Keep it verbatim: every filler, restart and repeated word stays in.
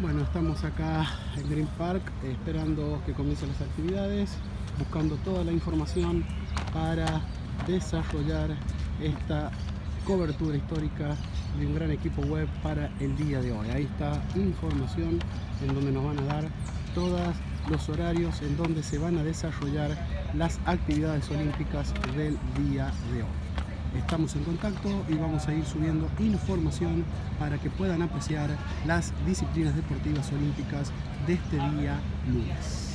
Bueno, estamos acá en Green Park esperando que comiencen las actividades, buscando toda la información para desarrollar esta cobertura histórica de un gran equipo web para el día de hoy. Ahí está información en donde nos van a dar todos los horarios en donde se van a desarrollar las actividades olímpicas del día de hoy. Estamos en contacto y vamos a ir subiendo información para que puedan apreciar las disciplinas deportivas olímpicas de este día lunes.